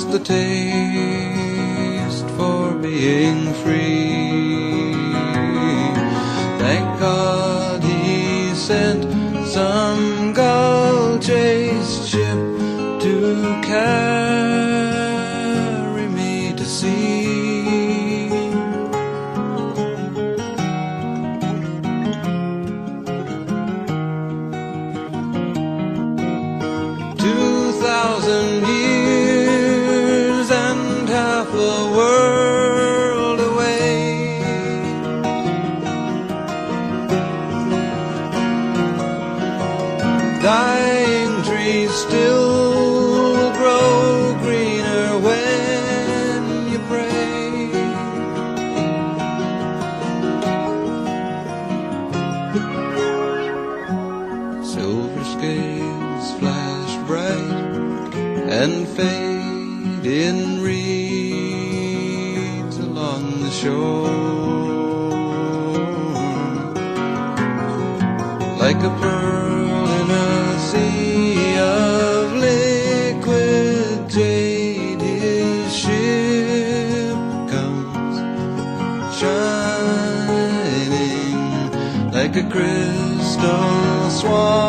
the taste for being free. Thank God he sent some gull-chased ship to carry me to sea. 2,000 years and half a world away. Dying trees still grow greener when you pray. Silver scales flash bright and fade in reeds along the shore, like a pearl in a sea of liquid jade. His ship comes shining like a crystal swan